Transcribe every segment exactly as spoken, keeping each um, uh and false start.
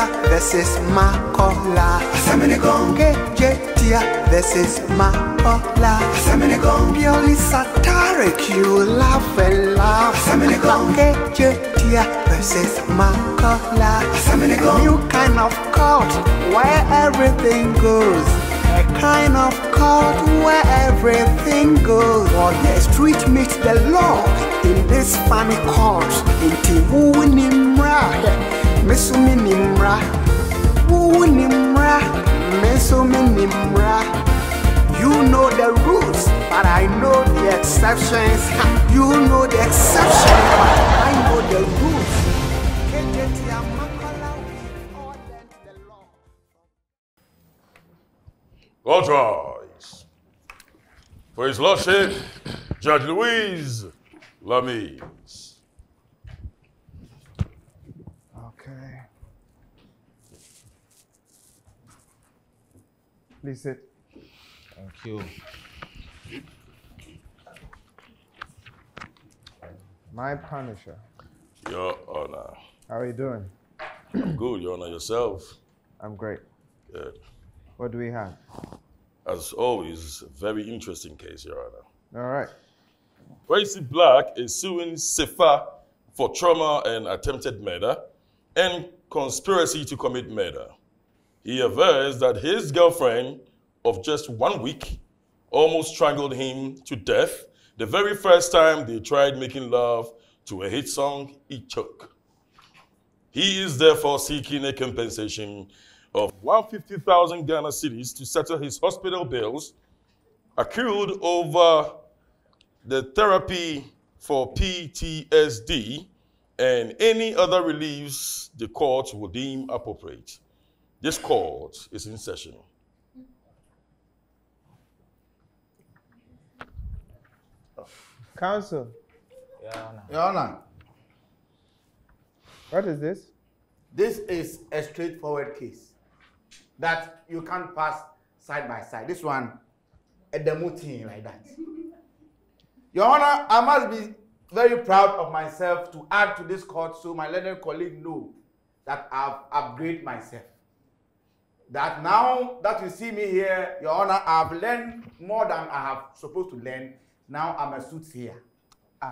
this is Makola. Kejetia, this is Makola. Purely satiric, you laugh and laugh. Kejetia, this is Makola. New kind of cult where everything goes. A kind of cult where everything goes. Or the street meets the law in this funny cult. Inti woo nimra, mesumi nimra, woo nimra, mesumi nimra. You know the rules, but I know the exceptions. You know the exceptions, but I know the rules. All rise. For His Lordship, Judge Louise Lamise. Okay. Please sit. Thank you. My Punisher. Your Honor. How are you doing? I'm good, Your Honor. Yourself? I'm great. Good. What do we have? As always, a very interesting case, Your Honor. All right. Tracy Black is suing Sefa for trauma and attempted murder and conspiracy to commit murder. He avers that his girlfriend of just one week almost strangled him to death the very first time they tried making love to a hit song, Ichok. He is therefore seeking a compensation of one hundred fifty thousand Ghana cedis to settle his hospital bills accrued over the therapy for P T S D and any other reliefs the court will deem appropriate. This court is in session. Counsel. Your Honor. Your Honor, What is this? this is a straightforward case that you can't pass side by side. This one, a demo thing like that. Your Honor, I must be very proud of myself to add to this court so my learned colleague know that I've upgraded myself. That now that you see me here, Your Honor, I've learned more than I have supposed to learn. Now I'm a soothsayer. Ah.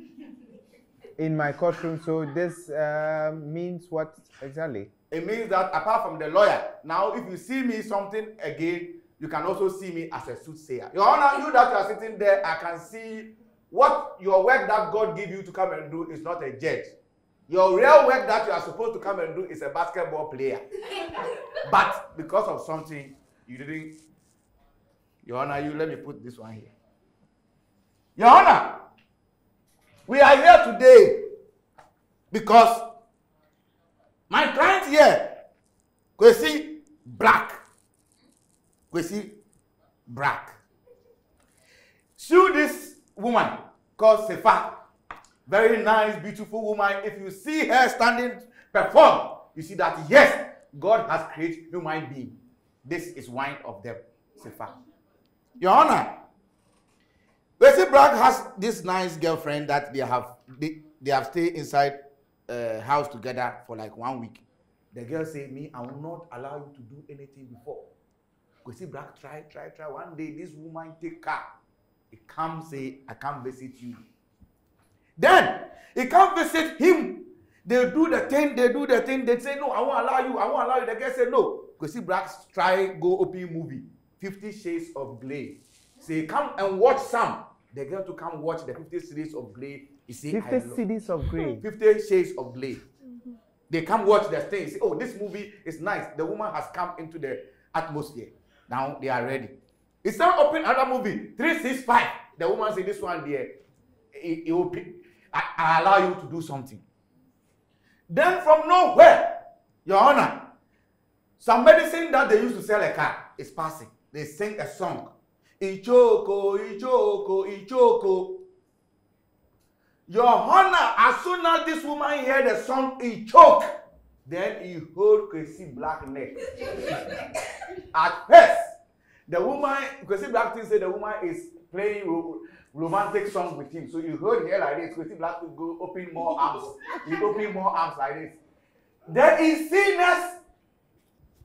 In my courtroom, so this uh, means what exactly? It means that apart from the lawyer, now if you see me something again, you can also see me as a soothsayer. Your Honor, you that you are sitting there, I can see what your work that God give you to come and do is not a judge. Your real work that you are supposed to come and do is a basketball player. But because of something, you didn't. Your Honor, you let me put this one here. Your Honor, we are here today because my client here, Kwesi Black, Kwesi Black, sue this woman called Sefa. Very nice, beautiful woman. If you see her standing perform, you see that yes, God has created human being. This is one of them, Sefa. Your Honor, Kwesi Black has this nice girlfriend that they have they, they have stayed inside a uh, house together for like one week. The girl say, me, I will not allow you to do anything before. Kwesi Black try, try, try. One day this woman take car. He come say, I can't visit you. Then he can't visit him. They do the thing, they do the thing, they say, no, I won't allow you, I won't allow you. The girl say, no. Kwesi Black try go open movie, Fifty Shades of Grey. Say, come and watch some. The girl to come watch the Fifty Shades of Grey. He say, Fifty Shades of Grey. Fifty Shades of Grey. Mm-hmm. They come watch the thing. Say, oh, this movie is nice. The woman has come into the atmosphere. Now they are ready. It's not open another movie. three six five. The woman say, this one there, it, it will I, I allow you to do something. Then from nowhere, Your Honor, some medicine that they used to sell a car is passing. They sing a song. Ichoko, Ichoko, Ichoko. Your Honor, as soon as this woman heard the song Ichok, then he hold Kwesi Black neck. At first, the woman, Kwesi Black thing said the woman is playing ro romantic song with him. So you hold her like this, Kwesi Black will go open more arms. He open more arms like this. Then he see next,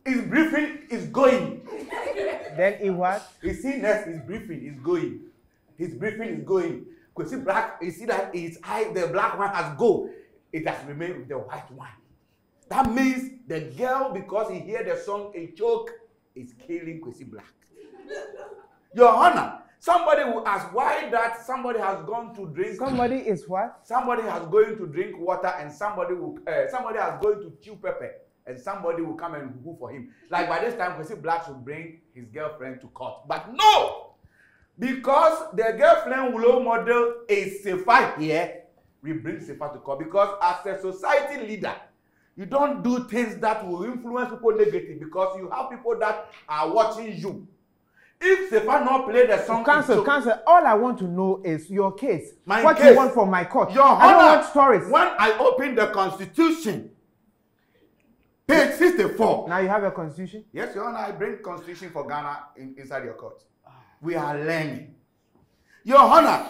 His briefing is going. Then he what? You see next, his briefing is going. His briefing is going. Kwesi Black, you see that his eye, the black one has go. It has remained with the white one. That means the girl, because he hear the song, a choke, is killing Kwesi Black. Your Honor, somebody will ask why that somebody has gone to drink. Somebody is what? Somebody has going to drink water and somebody will, uh, somebody has going to chew pepper and somebody will come and woo for him. Like by this time, Kwesi Black should bring his girlfriend to court. But no! Because the girlfriend role model is Sefa here, we bring Sefa to court. Because as a society leader, you don't do things that will influence people negatively because you have people that are watching you. If Sefa not play the song, Counsel, Counsel, all I want to know is your case. My what case. you want from my court? Your I don't Honor, want stories. when I open the Constitution, page sixty-four. Now you have a constitution? Yes, Your Honor, I bring Constitution for Ghana in, inside your court. We are learning. Your Honor,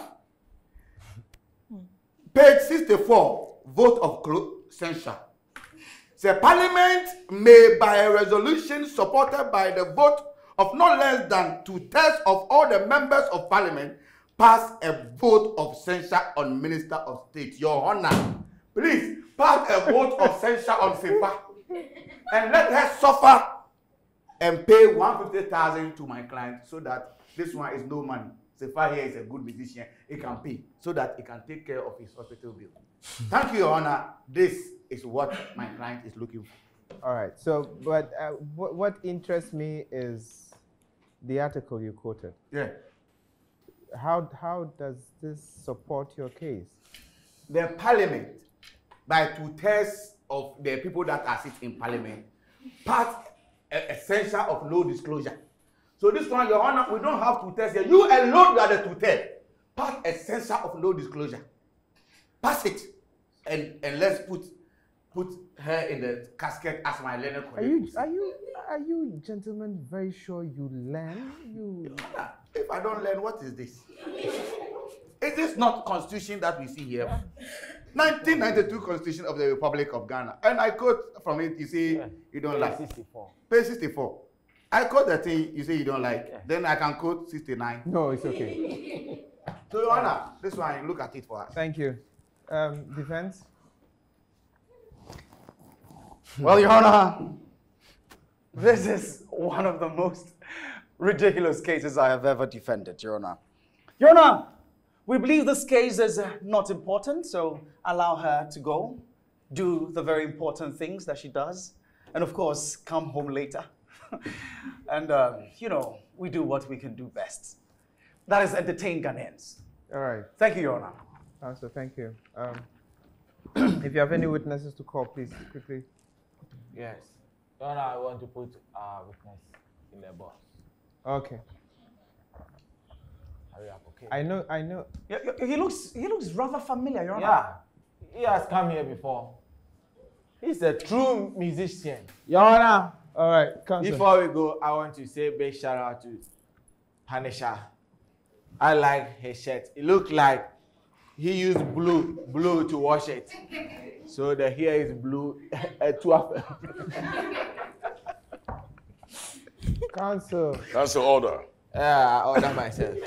page sixty-four, vote of censure. The Parliament may, by a resolution supported by the vote of no less than two-thirds of all the members of Parliament, pass a vote of censure on Minister of State. Your Honor, please pass a vote of censure on Sefa and let her suffer and pay one hundred fifty thousand dollars to my client so that this one is no money. Sefa here is a good musician. He can pay so that he can take care of his hospital bill. Thank you, Your Honor. This is what my client is looking for. All right. So, but uh, what, what interests me is the article you quoted. Yeah. How, how does this support your case? The Parliament, by two-thirds of the people that are sitting in Parliament, passed a, a censure of no disclosure. So this one, Your Honor, we don't have two-thirds here. You alone, you are the two-thirds. Pass a censure of no disclosure. Pass it, and and let's put put her in the casket as my learner colleague. Are you are you are you gentlemen very sure you learn? You. Honor, if I don't learn, what is this? Is this not Constitution that we see here? nineteen ninety-two Constitution of the Republic of Ghana, and I quote from it. You say yeah. You don't like sixty-four. Page sixty-four. I quote the thing you say you don't like. Yeah. Then I can quote sixty-nine. No, it's okay. So, Your Honor, this one, look at it for us. Thank you. Um, defense? Well, Your Honor, this is one of the most ridiculous cases I have ever defended, Your Honor. Your Honor, we believe this case is uh, not important, so allow her to go, do the very important things that she does, and of course, come home later. and, um, you know, we do what we can do best. That is entertain Ghanaians. All right. Thank you, Your Honor. Also, thank you. Um, if you have any witnesses to call, please, quickly. Yes. Your Honor, I want to put our witness in the box. Okay. Hurry up, okay? I know, I know. Yeah, he looks, he looks rather familiar, Your Honor. Yeah, he has come here before. He's a true musician. Your Honor. All right, Counsel. Before we go, I want to say a big shout out to Panisha. I like his shirt. It looked like he used blue, blue to wash it. So the hair is blue. Counsel. Counsel, order. Yeah, I order myself.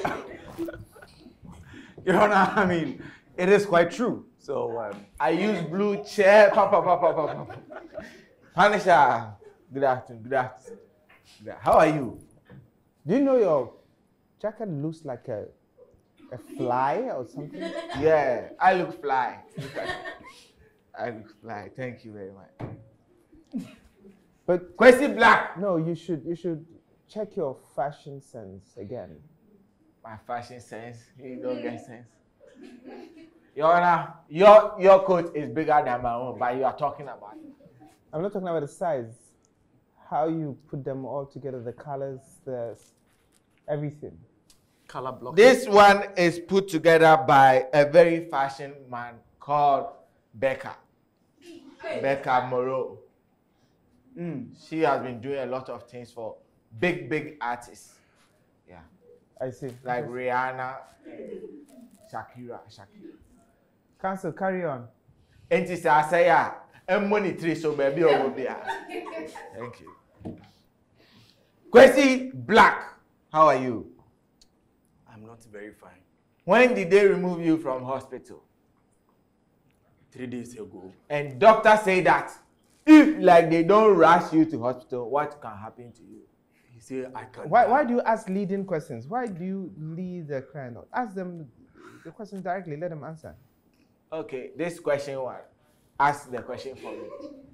Your Honor, I mean, it is quite true. So um, I use blue chair. Papa, papa, papa. Panisha, good afternoon. Good afternoon. How are you? Do you know your jacket looks like a a fly or something? Yeah, I look fly. I look fly. Thank you very much. But Kwesi Black. No, you should you should check your fashion sense again. My fashion sense? You don't get sense. Your Honor, your your coat is bigger than my own, but you are talking about it. I'm not talking about the size. How you put them all together, the colors, the everything. Color block. This one is put together by a very fashion man called Becca. Becca Moreau. Mm, she has been doing a lot of things for big, big artists. Yeah. I see. Like Rihanna, Shakira, Shakira. Counsel, carry on. And I say, yeah, and money tree, so baby over there. Thank you. Kwesi Black, how are you? I'm not very fine. When did they remove you from hospital? Three days ago. And doctor say that if like they don't rush you to hospital, what can happen to you? He said I can't. Why, why do you ask leading questions? Why do you lead the client? Ask them the question directly. Let them answer. Okay, this question one. Ask the question for me.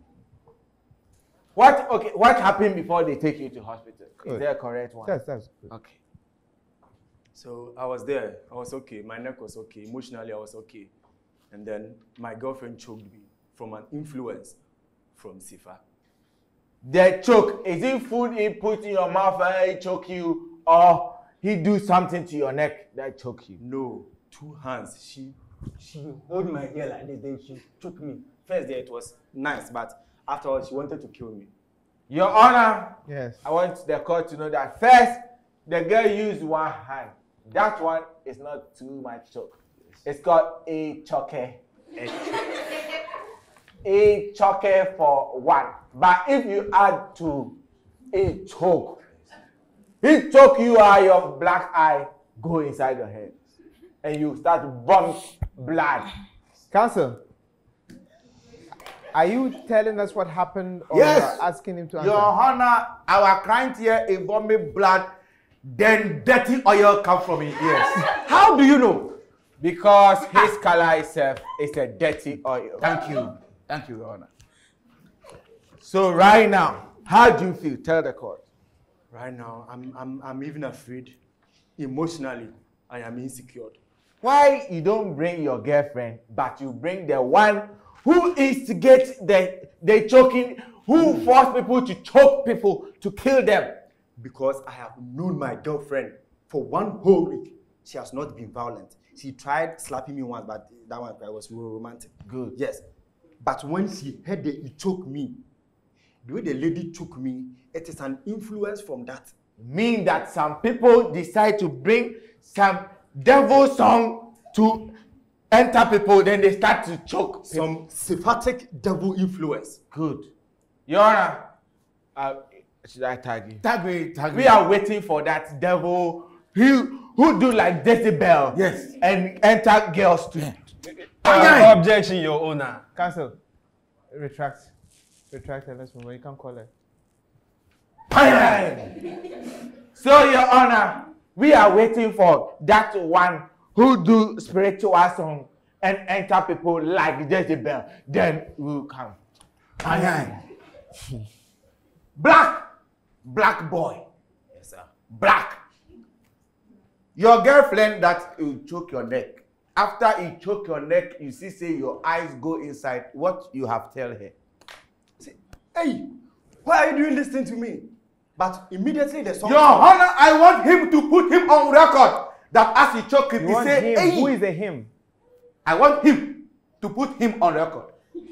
What okay? What happened before they take you to hospital? Good. Is there a correct one? That's that's good. Okay. So I was there. I was okay. My neck was okay. Emotionally, I was okay. And then my girlfriend choked me from an influence from Sifa. The choke, is it food he put in your mouth and he choke you, or he do something to your neck that choke you? No, two hands. She she hold my hair like this, then she choked me. First day it was nice, but afterwards she wanted to kill me. Your Honor, Yes. I want the court to know that first, the girl used one hand. That one is not too much choke. It's called a choke. A choke for one. But if you add to a choke, he choke you out, your black eye go inside your head. And you start to bump blood. Counsel, are you telling us what happened or Yes. asking him to answer? Your Honor, our client here is vomiting blood, then dirty oil come from his ears. How do you know? Because his color itself is a dirty oil. Thank you. Thank you, Your Honor. So right now, how do you feel? Tell the court. Right now, I'm I'm I'm even afraid. Emotionally, I am insecure. Why you don't bring your girlfriend, but you bring the one who instigates the, the choking, who force people to choke people, to kill them? Because I have known my girlfriend for one whole week. She has not been violent. She tried slapping me once, but that one was romantic. Good. Yes. But when she heard that it choked me, the way the lady took me, it is an influence from that. Mean that some people decide to bring some devil song to enter people, then they start to choke. Some sympathetic devil influence. Good. Your Honor, uh, should I tag you? Tag me, tag me. We are waiting for that devil who, who do like decibel. Yes. And enter girls to. Uh, objection, Your Honor. Counsel, retract. Retract and let's move on. You can call her. So, Your Honor, we are waiting for that one who do spiritual song and enter people like Jezebel. Then we will come. Black, black boy, Yes, sir. black. Your girlfriend that will choke your neck. After he choke your neck, you see say your eyes go inside. What you have tell her? See, hey, why are you doing this thing to me? But immediately the song. Your Honor, I want him to put him on record that as he choke him, You he want say, him? hey. Who is the him? I want him to put him on record.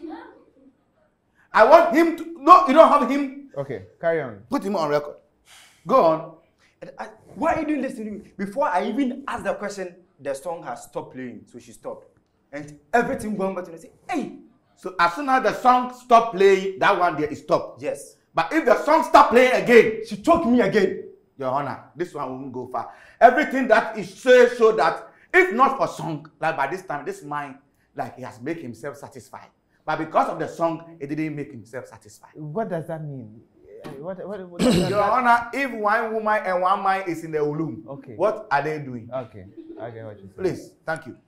I want him to, no, you don't have him, Okay, carry on. put him on record. Go on. And I, why are you doing this to me? Before I even asked the question, the song has stopped playing, so she stopped. And everything going back to me, say, hey. So as soon as the song stop playing, that one there is stop. Yes. But if the song stop playing again, She choked me again. Your Honor, this one won't go far. Everything that is so so that if not for song, like by this time, this man, like he has made himself satisfied. But because of the song, it didn't make himself satisfied. What does that mean? Uh, What, what, what does Your that- Honor, if one woman and one man is in the ulum, Okay. what are they doing? Okay, I get what you said. Please, thank you.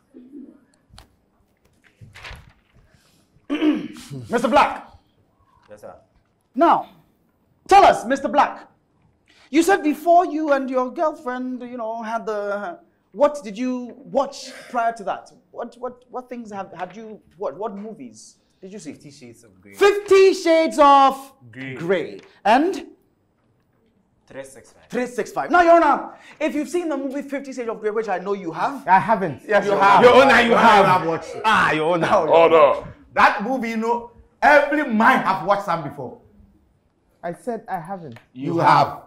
Mister Black, Yes, sir. now, tell us, Mister Black. You said before you and your girlfriend, you know, had the. What did you watch prior to that? What what what things have had you? What what movies did you see? Fifty Shades of Grey. Fifty Shades of Grey. Grey and three sixty-five. three sixty-five. Now, Your Honor, if you've seen the movie Fifty Shades of Grey, which I know you have. I haven't. Yes, you have. Your Honor, you Your have. Honor, I've watched it. Ah, Your Honor. Order. That movie, you know, every man have watched some before. I said I haven't. You have.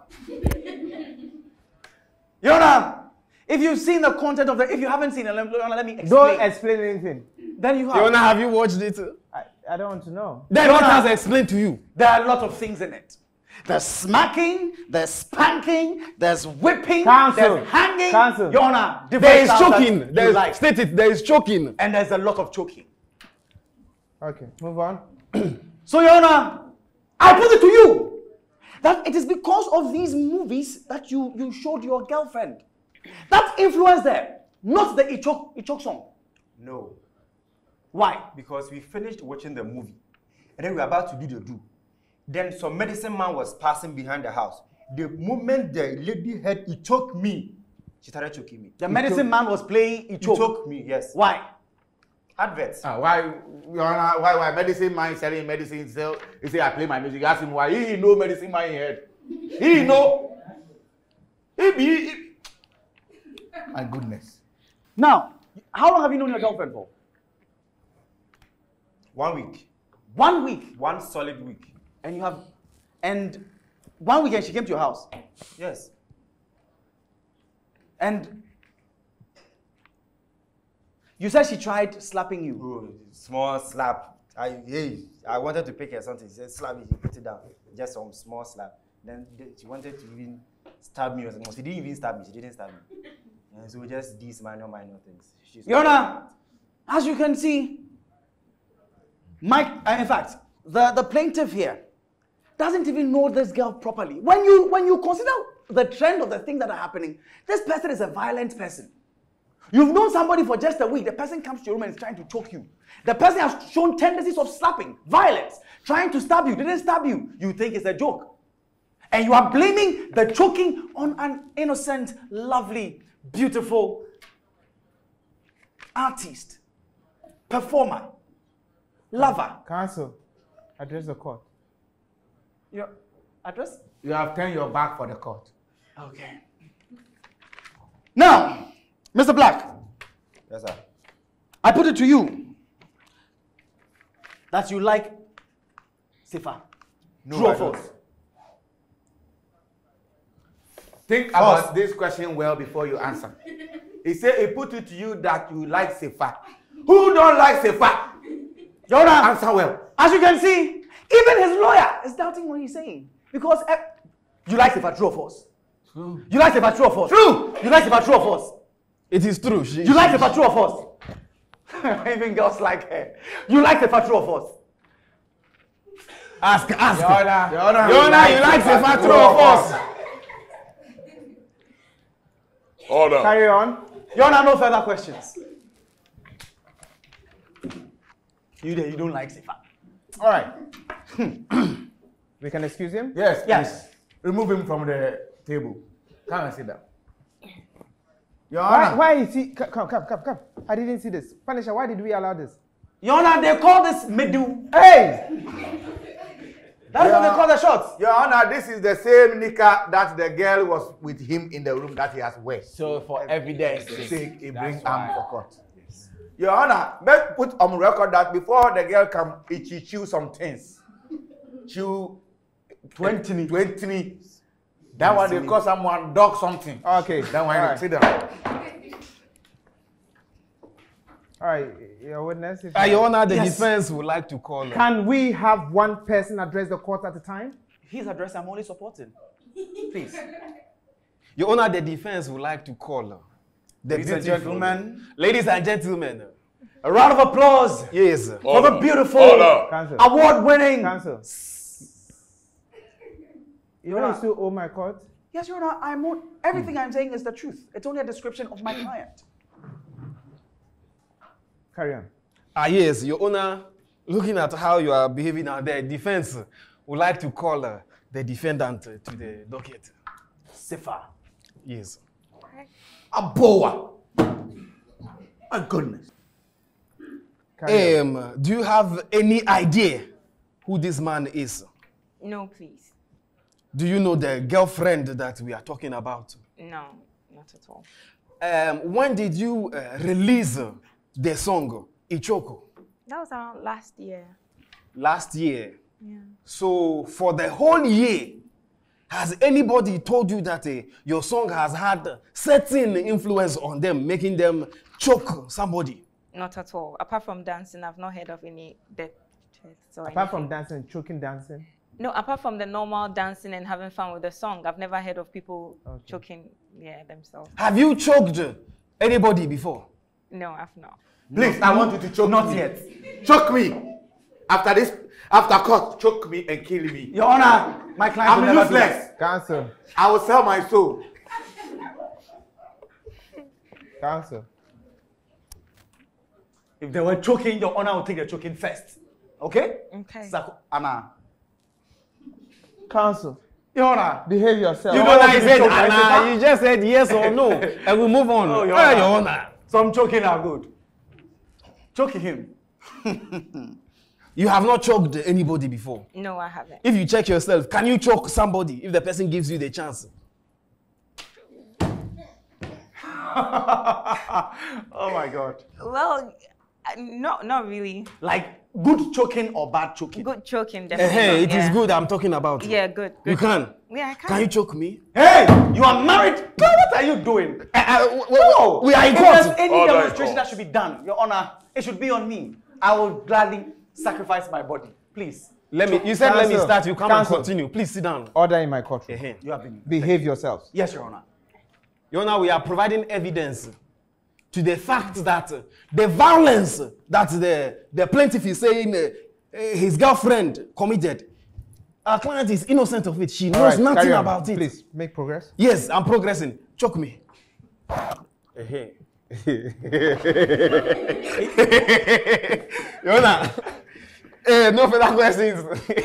Your Honor, if you've seen the content of the, if you haven't seen it, let, Your Honor, let me explain. Don't explain anything. Then you have. Your Honor, have you watched it? I, I don't want to know. Then Your what Honor- has explained to you? There are a lot of things in it. There's smacking, there's spanking, there's whipping, Cancel. there's hanging. Cancel. Your Honor, There different is styles that choking. you There is, like. state it. There is choking. And there's a lot of choking. Okay, move on. So, Your Honor, I put it to you that it is because of these movies that you, you showed your girlfriend. That influenced her, not the Ichok, Ichok song. No, Why? because we finished watching the movie, and then we were about to do the do. Then some medicine man was passing behind the house. The moment the lady heard it choked me, she started choking me. The medicine man was playing It Ichok. choked me, yes. Why? Adverts. Ah, why, Your Honor, why, why medicine man selling medicine? Sell, he say I play my music. Ask him why. He know medicine man in head. He know. He be. He... My goodness. Now, how long have you known your girlfriend for? One week. One week. One solid week. And you have, and one weekend she came to your house. Yes. And you said she tried slapping you. Oh, small slap. I hey, I wanted to pick her something. She said slap me. She put it down. Just some small slap. Then she wanted to even stab me or something. She didn't even stab me. She didn't stab me. And so just these minor, minor things. She's Your Honor, as you can see, Mike, uh, in fact, the, the plaintiff here doesn't even know this girl properly. When you, when you consider the trend of the things that are happening, this person is a violent person. You've known somebody for just a week. The person comes to your room and is trying to choke you. The person has shown tendencies of slapping, violence, trying to stab you. Didn't stab you. You think it's a joke. And you are blaming the choking on an innocent, lovely, beautiful artist, performer, lover. Counsel, address the court. Your address? You have turned your back for the court. Okay. Now, Mister Black, Yes, sir. I put it to you that you like Sifa. No, True or I don't. false? Think about this question well before you answer. He said he put it to you that you like Sefa. Who don't like Sefa? Your Honor, Answer well. as you can see, even his lawyer is doubting what he's saying. Because eh, you like Sifa, true or false? True. You like Sifa, true or false? True. You like Sifa, true or false? It is true. She, You like Sifa, true or false? Even girls like her. You like Sifa, true or false? Ask, ask. Your Honor, Your Honor, Your Honor, you like Sefa, true or false? Order. Carry on. Your Honor, no further questions. You there, you don't like Sifa. All right. We can excuse him? Yes, Yes. please. Remove him from the table. Come and sit down. Your Why, Honor. why is he? Come, come, come, come, come. I didn't see this. Punisher, why did we allow this? Your Honor, they call this Medu. Hey! That's what Yeah. they call the shots. Your Honor, this is the same knicker that the girl was with him in the room that he has wear. So for evidence Sake, he bring that's arm why. for court. Your Honor, let's put on record that before the girl come, it she chew some things. Chew twenty, twenty. That one they call someone dog something. Okay. That one, All right. sit down. All right, your witness. If Uh, Your Honor, the Yes. defense would like to call her. Can we have one person address the court at a time? His address I'm only supporting. Please. Your Honor, the defense would like to call her. The Ladies and beautiful- gentlemen. Ladies and gentlemen. A round of applause Yes. for the Order. beautiful, Order. Cancel. award-winning. Cancel. You Your want Honor, to sue all my court? yes, Your Honor, I'm on, everything I'm saying is the truth. It's only a description of my client. Carry on. Ah, yes, Your Honor, looking at how you are behaving now, the defense would like to call uh, the defendant uh, to the docket. Sifa. Yes. A boa. My goodness. Carry on. Um, do you have any idea who this man is? No, please. Do you know the girlfriend that we are talking about? No, not at all. Um, when did you uh, release uh, the song Ichoko? That was around last year. Last year. Yeah. So for the whole year, has anybody told you that uh, your song has had certain influence on them, making them choke somebody? Not at all. Apart from dancing, I've not heard of any death threats or Apart anything. from dancing, choking dancing. No, apart from the normal dancing and having fun with the song, I've never heard of people Okay. choking yeah, themselves. Have you choked anybody before? No, I've not. Please, I want you to choke Not me. yet. Choke me. After this, after court, choke me and kill me. Your Honor, my client I'm will never do that. useless. Cancel. I will sell my soul. Cancel. If they were choking, Your Honor will take the choking first. Okay? Okay. Sako- Anna. Cancel. Your Honor. Behave yourself. You I know want that you I to said choke my Anna, sister. you just said yes or no, and we move on. Oh, Your Ah, Honor. Your Honor. Some choking are good. Choking him. You have not choked anybody before. No, I haven't. If you check yourself, can you choke somebody if the person gives you the chance? Oh my God. Well, uh, no, not really. Like good choking or bad choking? Good choking, Eh, definitely. Hey, it is yeah. good I'm talking about. Yeah, good, good. You can. Yeah, I can. Can you choke me? Hey, you are married. God, what are you doing? Uh, uh, w- w- No. we are in If there's court. any Order in demonstration court. that should be done, Your Honor, it should be on me. I will gladly sacrifice my body. Please. Let me. You said let me Cancel. start. You come Cancel. and continue. Please sit down. Order in my courtroom. Eh, You have been. Behave yourselves. Yes, Your Honor. Your Honor, we are providing evidence to the fact that uh, the violence that the, the plaintiff is saying uh, uh, his girlfriend committed, our client is innocent of it. She knows All right, nothing carry on. about it. Please make progress. Yes, I'm progressing. Choke me. Eh, Your Honor, eh, no further questions.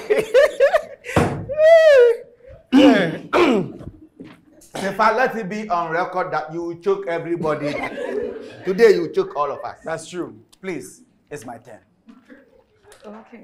In fact, let it be on record that you will choke everybody. Today, you will choke all of us. That's true. Please, it's my turn. Okay.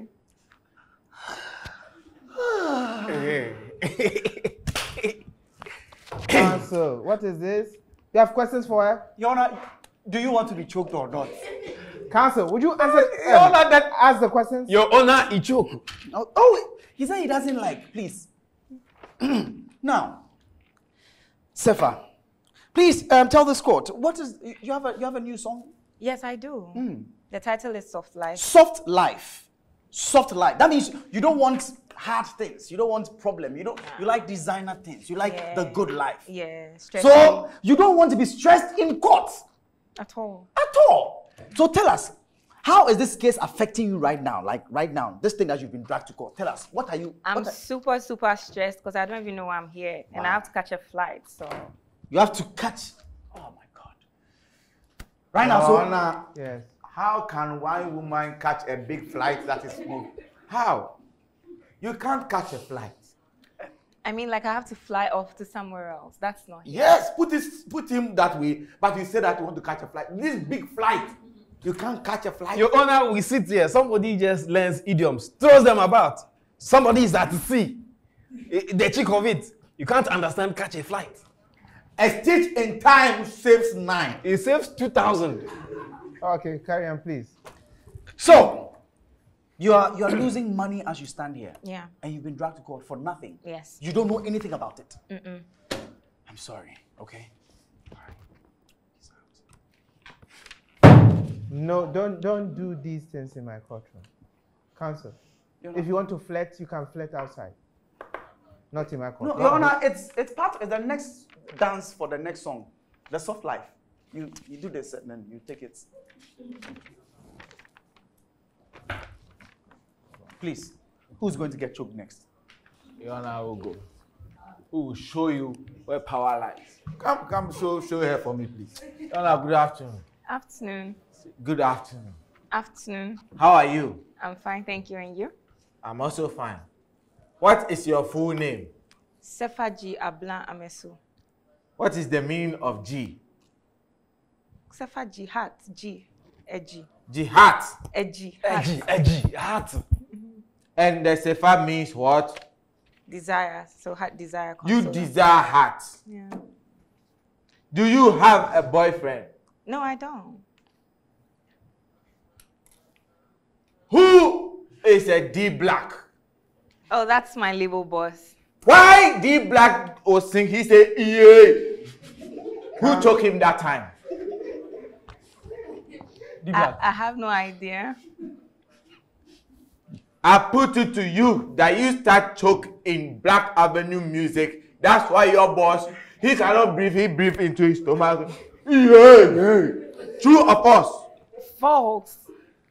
Cancel. What is this? You have questions for her? Your Honor, do you want to be choked or not? Cancel. Would you answer? Your um, Honor, that. ask the questions. Your Honor, he choke. Oh, oh, he said he doesn't like. Please. Now, Sefa, please um, tell this court what is you have a you have a new song? Yes, I do. The title is Soft Life. Soft life. Soft life. That means you don't want hard things. You don't want problem. You don't. You like designer things. You like Yeah. the good life. Yeah, stressful So you don't want to be stressed in court at all. at all. So tell us, how is this case affecting you right now? Like right now, this thing that you've been dragged to court. Tell us, what are you? I'm what are- super, super stressed because I don't even know why I'm here, and I have to catch a flight. So you have to catch. Oh my God. Right now, Your so Honor, Yes. how can one woman catch a big flight that is smooth? How? You can't catch a flight. I mean, like I have to fly off to somewhere else. That's not. Yes, put this, put him that way. But you say that you want to catch a flight. This big flight, you can't catch a flight. Your Honor, we sit here. Somebody just learns idioms, throws them about. Somebody is at sea. Eh, The cheek of it. You can't understand catch a flight. A stitch in time saves nine. It saves two thousand. Okay, carry on, please. So, you are you are losing money as you stand here. Yeah. And you've been dragged to court for nothing. Yes. You don't know anything about it. Mm-mm. I'm sorry. Okay. No, don't don't do these things in my courtroom. Cancel. If you want to flirt, you can flirt outside. Not in my No, courtroom. Your Honor, it's it's part it's the next dance for the next song, the soft life. You you do this and then you take it. Please, who's going to get choked next? Your Honor will go. Who will show you where power lies? Come, come, show, show her for me, please. Your Honor, good afternoon. Afternoon. Good afternoon. Afternoon. How are you? I'm fine, thank you. And you? I'm also fine. What is your full name? Sefa G Ablan Amesu. What is the meaning of G? Sefa G Hat G. Edgy. Jihad. Edgy. Edgy, edgy, heart. And the Sefa means what? Desire. So heart desire. You consoler. desire heart. Yeah. Do you have a boyfriend? No, I don't. Who is a D Black? Oh, that's my label boss. Why D Black was sing? He said, yeah. Who took him that time? I, I have no idea. I put it to you that you start choke in Black Avenue music. That's why your boss, he cannot breathe, he breathe into his stomach. Yeah, yeah. True or false? False.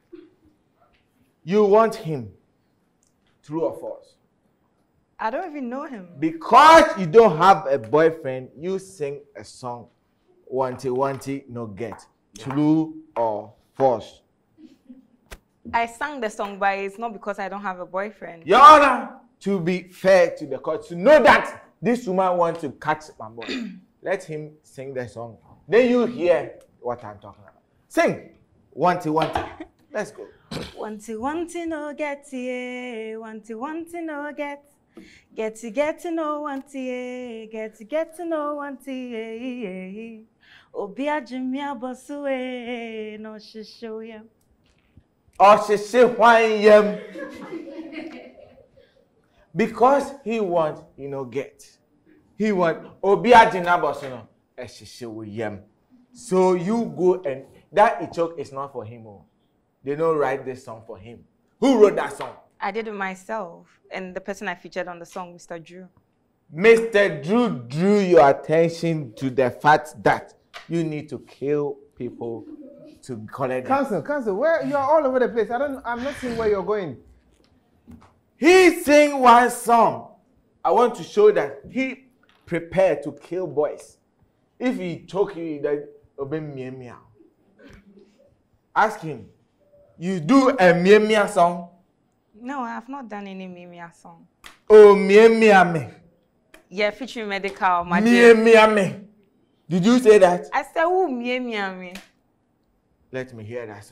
You want him. True or false? I don't even know him. Because you don't have a boyfriend, you sing a song. Wanty, wanty, no get. True or false? I sang the song, but it's not because I don't have a boyfriend. Your Honor, to be fair to the court, to know that this woman wants to catch my boy, let him sing the song. Then you hear what I'm talking about. Sing. Wanty, wanty. Let's go. Wanty, wanty, no get, yeah. Wanty, wanty, no get. Get to get to know wanty, yeah. Get to get to know wanty, yeah. Obia jimia bosu, eh. No shisho, yeah. Or she say why yem. Because he want, you know, get. He want obia jina bosu no. Eh she say yem. So you go and that Ichok is not for him. Oh. They don't write this song for him. Who wrote that song? I did it myself, and the person I featured on the song, Mister Drew. Mister Drew drew your attention to the fact that you need to kill people to collect them. Counsel, counsel, where you are all over the place. I don't. I'm not seeing where you're going. He sing one song. I want to show that he prepared to kill boys. If he choke you, that obey me meow. Ask him. You do a meow meow song? No, I have not done any Mimia song. Oh, meow meow me. Yeah, featuring Medical, my meow meow me. Did you say that? I said, oh, meow meow me. Let me hear that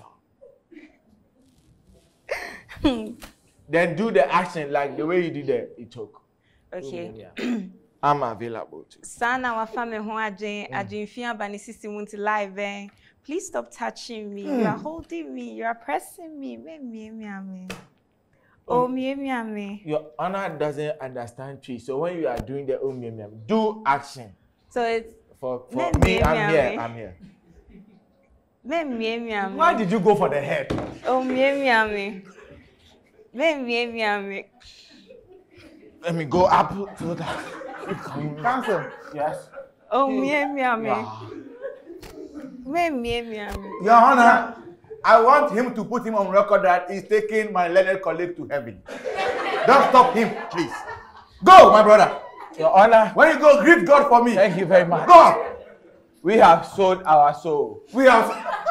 song. Then do the action like the way you did the Ichok. Okay. I'm available too. Sana wa fame ho ajen ajen fi abani sisi munti live eh. Please stop touching me. Mm. You are holding me. You are pressing me. Me me me me. Oh me me me. Your Honor doesn't understand tree. So when you are doing the oh me me, do action. So it's for for me, me, I'm me, here. Me. I'm here. Me me me me. Why did you go for the head? Oh me me me. Me me me me. Let me go up to that. Counsel. Yes. Oh me me me. Me me me me. Your Honor, I want him to put him on record that he's taking my learned colleague to heaven. Don't stop him, please. Go, my brother. Your Honor. When you go, greet God for me. Thank you very much. Go. We have sold our soul. We have.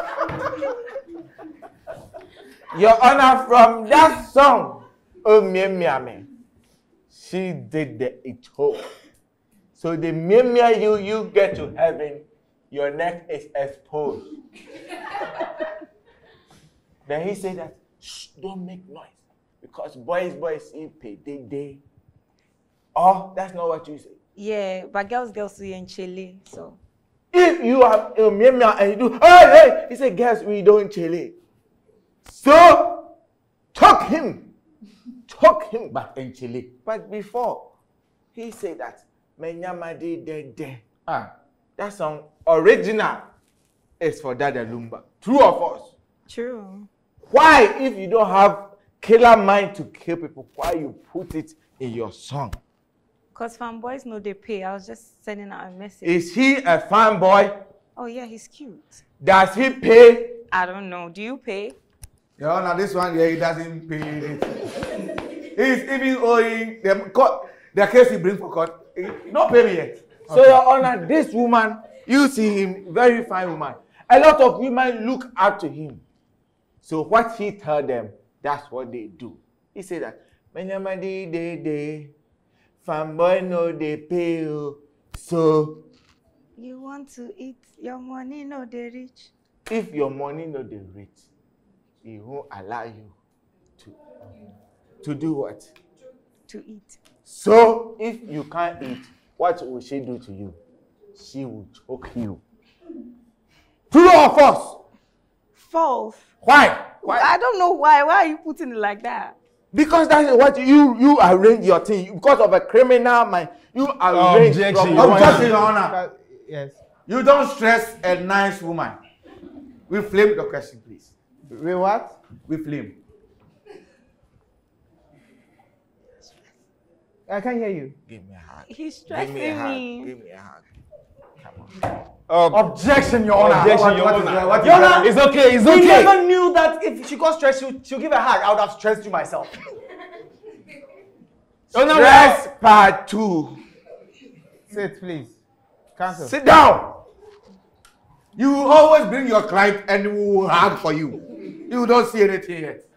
Your Honor, from that song, oh me me me, she did the Ichok. So the me me you you get to heaven, your neck is exposed. Then he said that, shh, don't make noise. Because boys, boys, see pay, they, they. Oh, that's not what you say. Yeah, but girls, girls, we in Chile, so. If you have a meme and you do, hey, hey, he said, girls, we don't Chile. So, choke him. Choke him back in Chile. But before, he said that, Menyamadi de de. Ah, that song, original, is for Dada Lumba. True or false? True. Why, if you don't have killer mind to kill people, why you put it in your song? Because fanboys know they pay. I was just sending out a message. Is he a fanboy? Oh, yeah, he's cute. Does he pay? I don't know. Do you pay? Your Honor, this one, yeah, he doesn't pay it. He's even owing them court. The case he brings for court. He don't pay me yet. So, okay. Your Honor, this woman, you see him, very fine woman. A lot of women look up to him. So what he tell them, that's what they do. He said that, Menyamadi de de, fanboy no they pay you. So you want to eat, your money no they reach. If your money no they reach, he won't allow you to to do what? To eat. So if you can't eat, what will she do to you? She will choke you. True or false? False. Why? Why? I don't know why. Why are you putting it like that? Because that's what you you arrange your thing. Because of a criminal mind, you arrange. Objection, Objection, Your Honor. Yes. You don't stress a nice woman. We flame the question, please. We what? We flame. I can't hear you. Give me a hug. He's Give me a stressing hug. me. Give me a hug. Come Um, on. Objection, Your Honor. Objection, What- Your what is Honor. that? What is Your that? Honor, it's okay, it's We okay. never knew that if she got stressed, she'll, she'll give a hug. I would have stressed you myself. Oh, no, Stress part two. Sit, please. Counsel. Sit down. You always bring your client and we will hug for you. You don't see anything yet.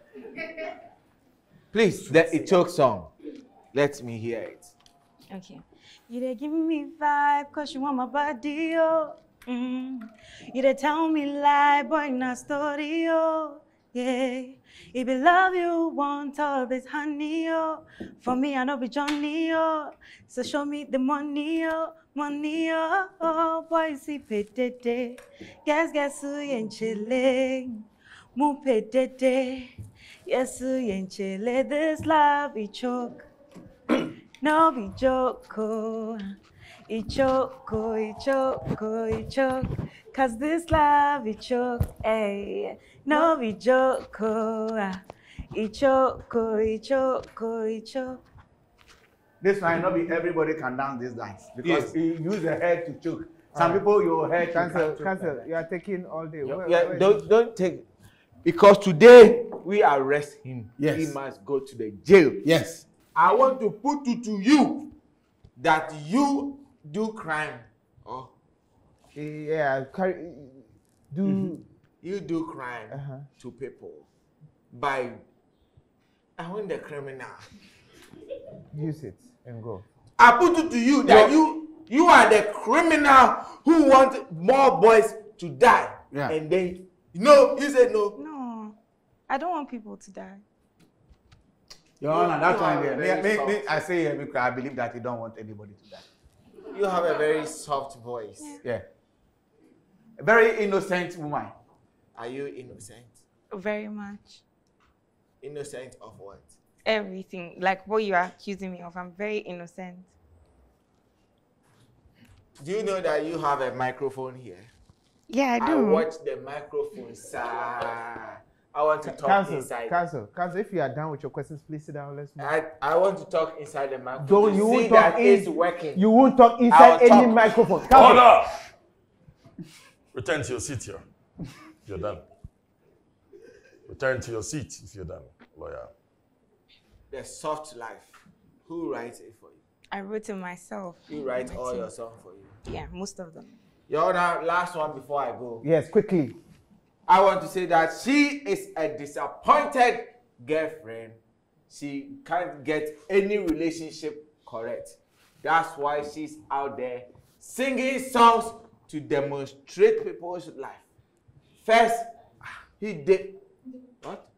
Please, the Ichok song. Let me hear it. Okay. You dey give me vibe cause you want my body, oh. Mm. You dey tell me lie, boy, not story, oh. Yeah. If you love you, want all this honey, oh. For me, I know be Johnny, oh. So show me the money, oh. Money, oh. Oh, boy, see petete. Guess, guess who ain't chilling. Mu petete. Yes, who ain't chilling. This love, it choke. No be joke, oh. It choke, oh, it choke, oh, it choke. Cause this love, it choke, hey. No be joke, oh. It choke, oh, it choke, oh, it choke. This might not be everybody can dance this dance because Yes. you use the head to choke. Some Uh, people your head Cancel, to cancel. You are taking all day. Where- Yeah, where- don't don't take because today we arrest him. Yes. He must go to the jail. Yes. I want to put it to you that you do crime. Oh, Yeah, carry, do. you do crime Uh-huh. to people by I want the criminal. Use it and go. I put it to you that you you are the criminal who want more boys to die. Yeah. And then no, you said no. No, I don't want people to die. Your Honor, that's You why have a me, very me, soft- me, I say here because I believe that you don't want anybody to die. You have a very soft voice. Yeah. A very innocent woman. Are you innocent? Very much. Innocent of what? Everything. Like what you are accusing me of. I'm very innocent. Do you know that you have a microphone here? Yeah, I I do. watch the microphone, sir. I want to talk Cancel, inside. cancel, cancel. If you are done with your questions, please sit down. Let's move. I, I want to talk inside the microphone. Don't to you see won't that talk it's in, working. You won't talk inside I'll any talk. microphone. Cancel. Order! Return to your seat here. You're done. Return to your seat if you're done, lawyer. The soft life. Who writes it for you? I wrote it myself. You write My all team. your songs for you. Yeah, most of them. Your Honor, last one before I go. Yes, quickly. I want to say that she is a disappointed girlfriend. She can't get any relationship correct. That's why she's out there singing songs to demonstrate people's life. First, he did what?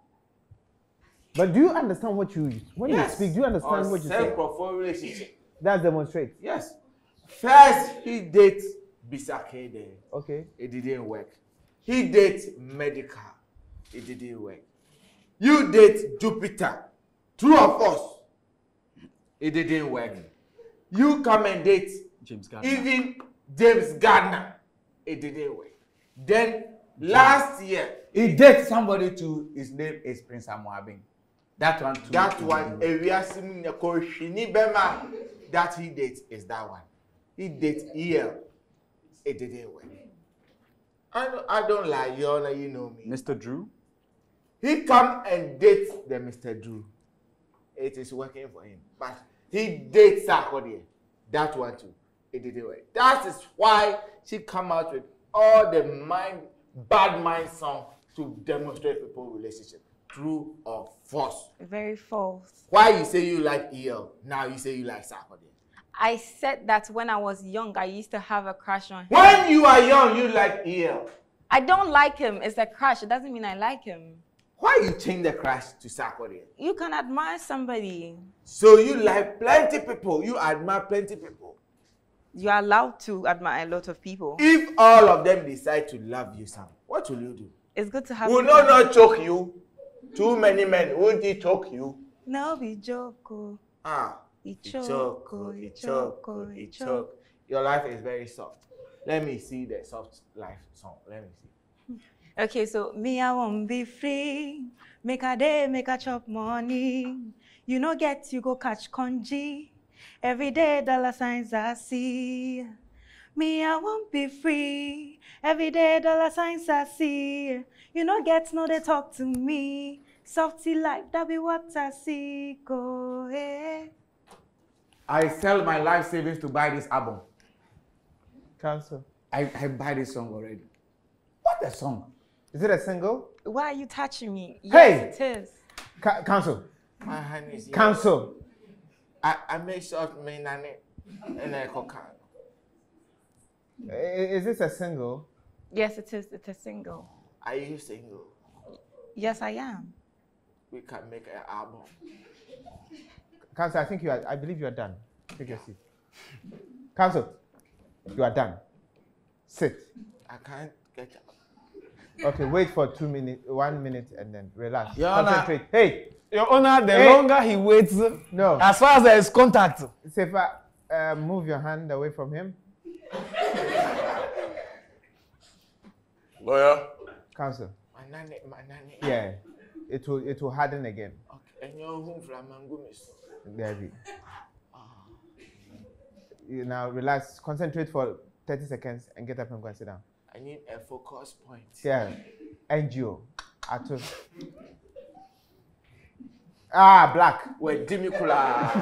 But do you understand what you when Yes. you speak? Do you understand what you say? Self-professed relationship. That's demonstrate. Yes. First, he dates Bisakede. Okay. It didn't work. He dates medical. It didn't work. You date Jupiter. Two of us. It didn't work. You come and date James Gardner. even James Gardner. It didn't work. Then last year, He dates somebody to, his name is Prince Amoabin. That one too. that one, Ewiasim Nekoshini Bema, that he dates is that one. He dates E L. It didn't work. I don't, I don't lie, you all you know me. Mister Drew? He come and dates the Mister Drew. It is working for him. But he dates Sarkodie. That one too. It didn't work. That is why she come out with all the mind, bad mind song to demonstrate people's relationship. True or false? Very false. Why you say you like E L, now you say you like Sarkodie? I said that when I was young, I used to have a crush on him. When you are young, you like E L. I don't like him. It's a crush. It doesn't mean I like him. Why you change the crush to Sarkodie? You can admire somebody. So you like plenty people. You admire plenty people. You are allowed to admire a lot of people. If all of them decide to love you, Sam, what will you do? It's good to have. Will people- not not choke you? Too many men, won't he choke you? No, be joke. oh. Ah, He he choke, choke, oh, he he choke, choke, oh, oh, he he choke. choke. Your life is very soft. Let me see the soft life song. Let me see. Okay, so me, I won't be free. Make a day, make a chop money. You no get, you go catch congee. Every day dollar signs I see. Me, I won't be free. Every day dollar signs I see. You no get, no they talk to me. Softy life, that be what I see. Go ahead. I sell my life savings to buy this album. Council. I, I buy this song already. What a song. Is it a single? Why are you touching me? Hey! Yes, it is. Ca- council. My honey is Council. I, I make sure me nane and I cook. I- Is this a single? Yes, it is. It's a single. Are you single? Yes, I am. We can make an album. Council, I think you are, I believe you are done. Take your seat. Council, you are done. Sit. I can't get up. Okay, wait for two minutes, one minute, and then relax. Your Honor. Concentrate. Hey, Your Honor, the Hey. longer he waits, no. as far as there is contact. Sefa, uh, move your hand away from him. Lawyer. Council. My nane, my nane. Yeah, it will it will harden again. Okay. And you're home from Mangumis. There be. You now relax. Concentrate for thirty seconds and get up and go and sit down. I need a focus point. Yeah. N G O. Ato. Ah, black. Wait, Dimikula.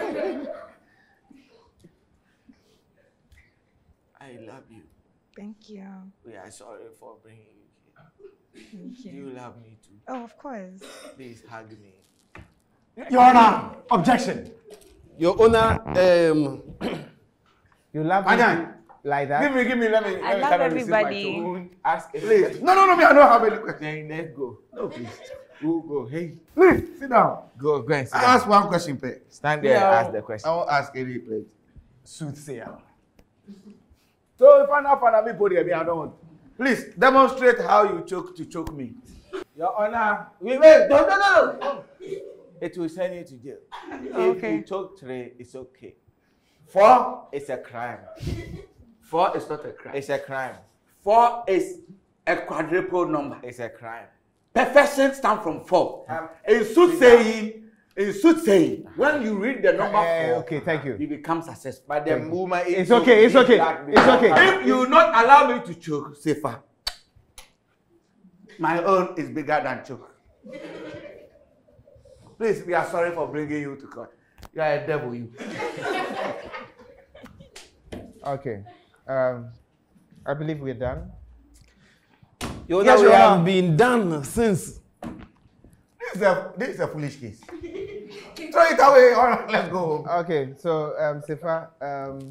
I love you. Thank you. We are sorry for bringing you here. Thank Do you. you love me too? Oh, of course. Please hug me. Your Honor, objection. Your Honor, um, You love Anyan. me like that? Give me, give me, let me. I let me love come and receive my everybody. tune. Ask a Please. No, no, no, me, I don't have any question. Then let's go. No, please. We'll go. Hey, please, sit down. Go, go and sit I down. ask one question, please. Stand there Yeah, and ask the question. I won't ask any, please. soothsayer. So if I not find me body, I don't want. Please demonstrate how you choke to choke me. Your Honor, wait, wait, no, no, no. It will send you to jail. If Okay. you choke three, it's okay. Four, It's a crime. four is not a crime. It's a crime. Four is a quadruple number. It's a crime. Perfection stands from four. Um, in soothsaying, in soothsaying, when you read the number Eh, four, okay, thank you. you become successful. But the Thank you. woman is It's okay, it's okay, it's okay. If you not allow me to choke, safer. My own is bigger than choke. Please, we are sorry for bringing you to court. You are a devil, you. Okay. Um, I believe we're done. Your Honor, Yes, we Your have Honor. been done since. This is a, this is a foolish case. Throw it away. All right, let's go home. Okay, so um, Sefa, um,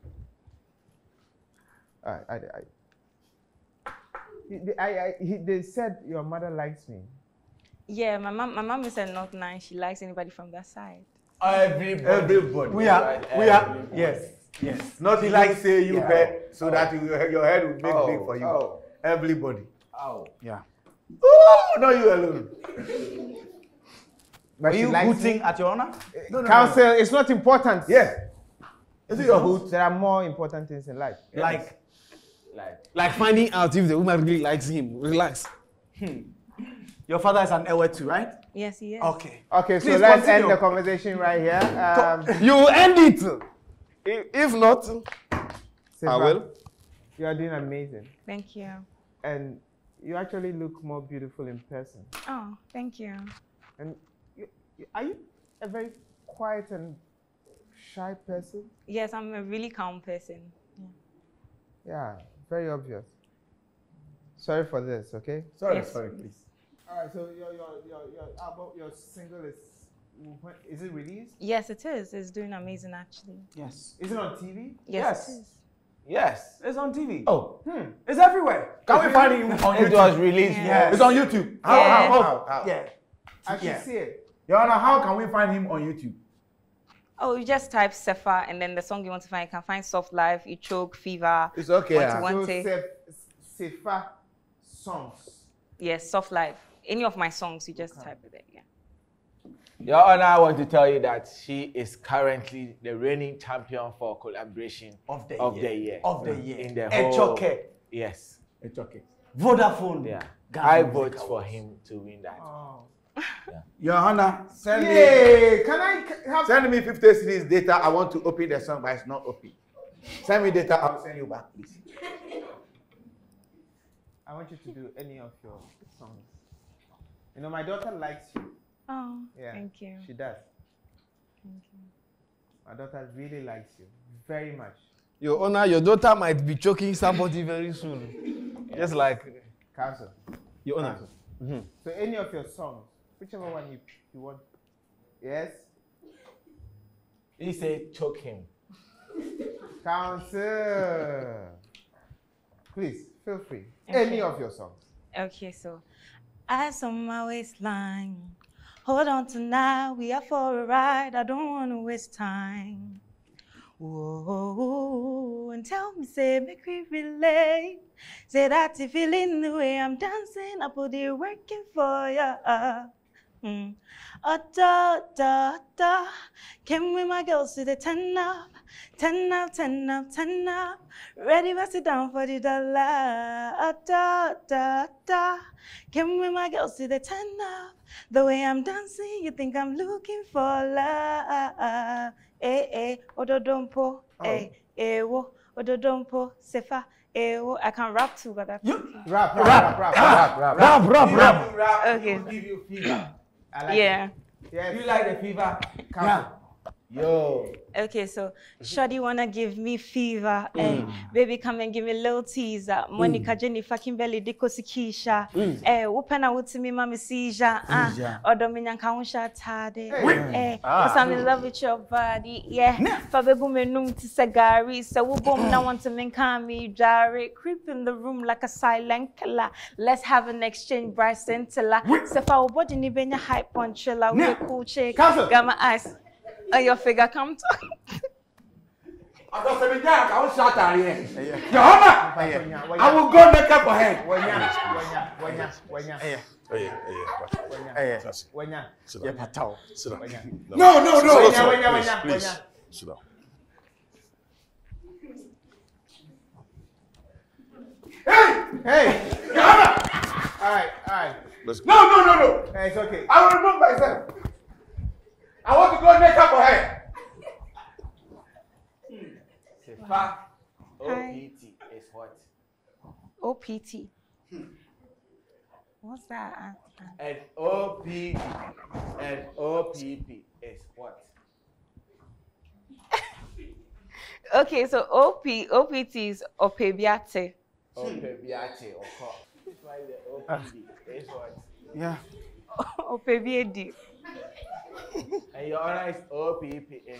I, I, I, he- I, I, he, they said your mother likes me. Yeah, my mom. My mom is a not nine. She likes anybody from that side. Everybody. Everybody. We are, we are, yes, yes. Not like say you Yeah. head so that you, your head will make Oh, big for you. oh. Everybody. Oh. Yeah. Oh, not you alone. But Are she you likes hooting me. at Your Honor? No, no, Counsel, it's not important. Yes. Is it your hood? There are more important things in life. Like, Like, like finding out if the woman really likes him. Relax. Hmm. Your father is an Ewe too, right? Yes, he is. Okay. Okay, so Please let's continue. end the conversation right here. Um, You end it. If, if not, Sefa, I will. You are doing amazing. Thank you. And you actually look more beautiful in person. Oh, thank you. And you, you, are you a very quiet and shy person? Yes, I'm a really calm person. Yeah. Yeah, very obvious. Sorry for this, okay? Sorry, Yes. sorry, please. All right, so your your your your album, your single is when, is it released? Yes, it is. It's doing amazing, actually. Yes. Is it on T V? Yes, Yes. it is. yes. It's on T V. Oh, Hmm. It's everywhere. can we find it on It YouTube? was released. Yeah. Yes. It's on YouTube. How, Yeah. how, Oh, how, how? yeah. I should Yeah. see it. Your Honor, how can we find him on YouTube? Oh, you just type Sefa and then the song you want to find. You can find Soft Life, You Choke, Fever. It's okay. What ah. you want? So Wante. Sef, Sefa songs. Yes, Soft Life. Any of my songs, you just type it there. Yeah. Your Honor, I want to tell you that she is currently the reigning champion for collaboration Of the of year. the year. Of the year. In the whole. Echoke. Yes. It's okay. Vodafone. Yeah. Ghana I Music vote for Awards. him to win that. Oh. Your Honor, send Yay! me. Can I have... Send me fifty series data. I want to open the song, but it's not open. Send me data. I'll send you back, please. I want you to do any of your songs. You know, my daughter likes you. Oh, Yeah, thank you. She does. Thank you. My daughter really likes you very much. Your Honor, your daughter might be choking somebody very soon. Just like Counsel. Your Honor. Counsel. Mm-hmm. So any of your songs, whichever one you, you want. Yes? He said choke him. Counsel. Please, feel free. Okay. Any of your songs. Okay, so eyes on my waistline. Hold on tonight, we are for a ride. I don't want to waste time. Whoa, and tell me, say, make me relate. Say that you feeling the way I'm dancing, I put it working for ya. Mm. Oh, da, da, da. Came with my girls to the ten up, ten up, ten up, ten up. Ready to sit down for the dollar. Oh, da, da, da. Came with my girls to the ten up. The way I'm dancing, you think I'm looking for love. Eh, eh, ododompo, eh, eh, wo, ododompo, sefa, eh, wo. I can rap too, but that's okay. Rap, rap, rap, rap, rap, rap, Rap, rap, rap. Rap. Okay. Give you fever. I like Yeah. it. Yes. You like the fever? Counsel. Yo. Okay, so Shawty wanna give me fever, eh? Baby, come and give me a little teaser. Monica, Jennifer, Kimberly, Diko, Sikisha, eh? Wupena wuti me mami seizure, ah? Odo minyan kaunsha tade, eh? Cause I'm in love with your body, yeah. Fabebu me num ti sagari, so wubom na want to min kami jare. Creep in the room like a silent killer. Let's have an exchange, Bryce Intilla. So if our body ni benya hype on chilla, we cool chick. Got my eyes. And your figure come to. I don't say me down. I will shut out here. Your Honor, I will go make up for head. Wanya, wanya, wanya, wanya. Hey, hey, Wanya. That's it. Wanya. Sit down. Sit down. Wanya. No, no, no. Sit down, Wanya, please, wanya, please. wanya. Sit down. Hey! Your Honor! All right, all right. Let's go. No, no, no, no. Hey, it's okay. I will remove myself. I want to go make up for her. Sefa, O P T is what? O P T. What's that? And O P D and O P P is what? Okay, so O P O P T is Opebiate. Opebiate or call. It's like the O P D is what? Yeah. Opebiedi. And your Honor is O P P is.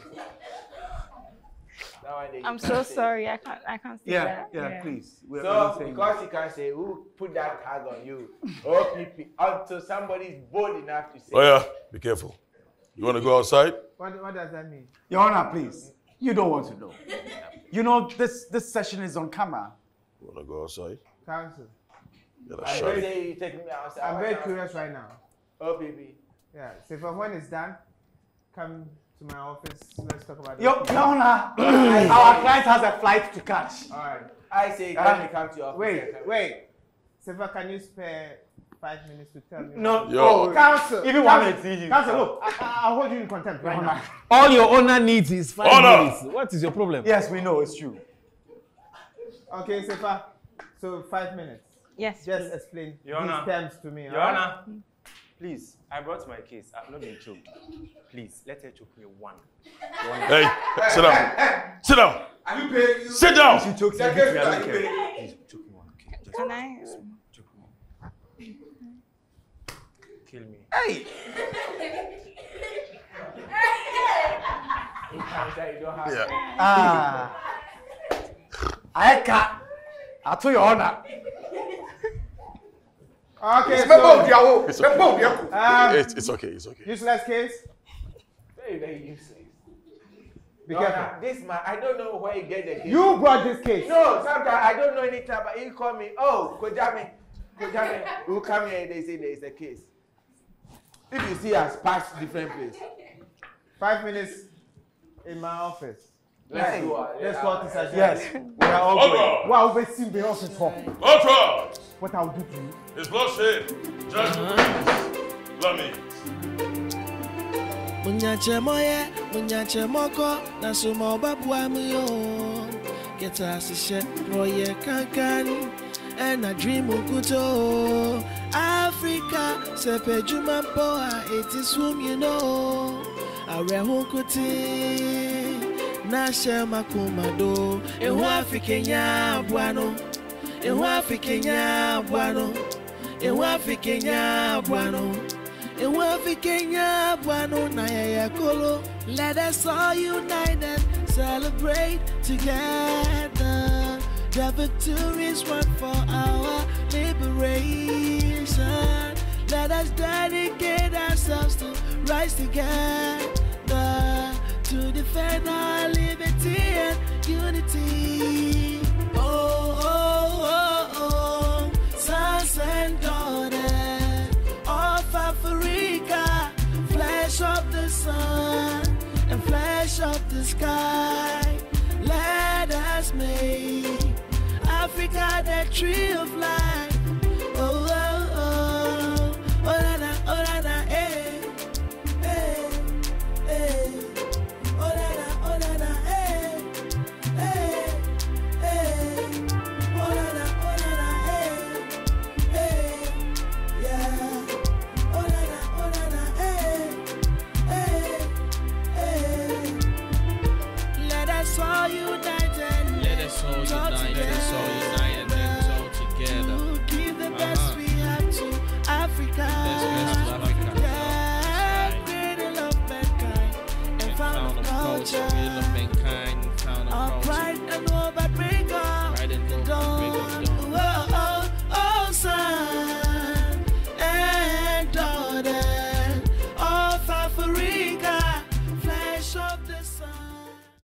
That one they I'm can't so say. sorry. I can't. I can't say Yeah, that. yeah, please. We're, So we're saying because you can say who put that tag on you, O P P, until somebody is bold enough to say. Oh yeah, be careful. You want to go outside? What, what does that mean? Your Honor, please. You don't want to know. You know, this, this session is on camera. You want to go outside? Counsel. Yeah, I that's very shy. say you take me outside. I'm very curious right now. O P P. Yeah. So for when it's done, come to my office. Let's talk about it. Your, Your Honor, our client has a flight to catch. All right. I say, Uh, can you come to your office? Wait, wait. Sefa, can you spare five minutes to tell me? No, Yo. oh, Counsel. Even one Counsel, minute, see you. Counsel, look. I, I- I'll hold you in contempt right now. all your owner needs is five Honor. minutes. What is your problem? Yes, we know, it's true. Okay, Sefa. So five minutes. Yes. Just please. explain Your these Honor. terms to me. Your all right? Honor, Please. I brought my case. I've not been choked. Please, let her choke me one. Hey, sit down. Sit down. Are you paying? You, Sit down. She chokes Second, me. I are don't you care. paying? Please, choke me one. Okay, just Can I? choke me one. Kill me. Hey! You can't say you don't have. Yeah. Ah. I can't. I told Your Honor. Okay, Remember so Diawo. It's okay. Remember Diawo. um, It's, it's okay. It's okay. useless case. Very, very useless. Be Your careful. Honor, this man, I don't know where you get the case. You brought this case. No, sometimes I don't know any time, but he call me, oh, Kojame, Kojame, who come here, they say there is a case. If you see us pass different place, Five minutes in my office. let's Hey, go. let's go to Sajid. Yes, we are all going. Ultra. Wow, we see the office hall. Ultra. What I'll do to you. It's bloodshed. Judgment. Love me. Munyache moye, munyache moko, na sumo babu amiyo. Get us a shit, roye kankan, and I dream ukuto. Africa, sepe jumampoa, it is whom you know. Arehukuti, nashe makumado, ehu Afrikenya buano, ehu Afrikenya buano, ehu Afrikenya buano. In Wealthy Kenya, Buano, Naya Kolo. Let us all unite and celebrate together. The victory is won for our liberation. Let us dedicate ourselves to rise together to defend our liberty and unity. Oh, oh, oh, oh, sons and daughters of Africa, flesh of the sun and flesh of the sky. Let us make Africa the tree of life.